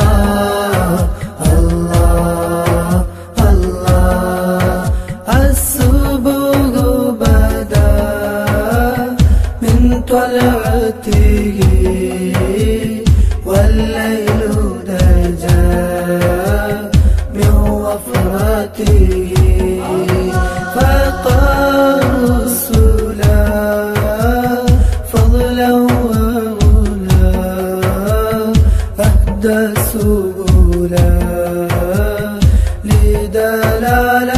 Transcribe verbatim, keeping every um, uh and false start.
الله الله الله. الصبح بدا من طلعته والليل دجى من وفرته، فقال الرسلا فضلا وغلا أهدى سبلا لدلالة